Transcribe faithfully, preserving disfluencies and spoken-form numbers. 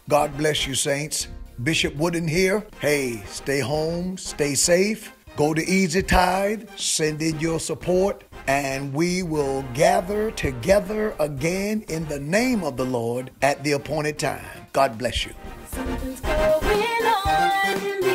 God bless you, saints. Bishop Wooden here. Hey, stay home, stay safe. Go to Easy Tide, send in your support, and we will gather together again in the name of the Lord at the appointed time. God bless you. Something's going on in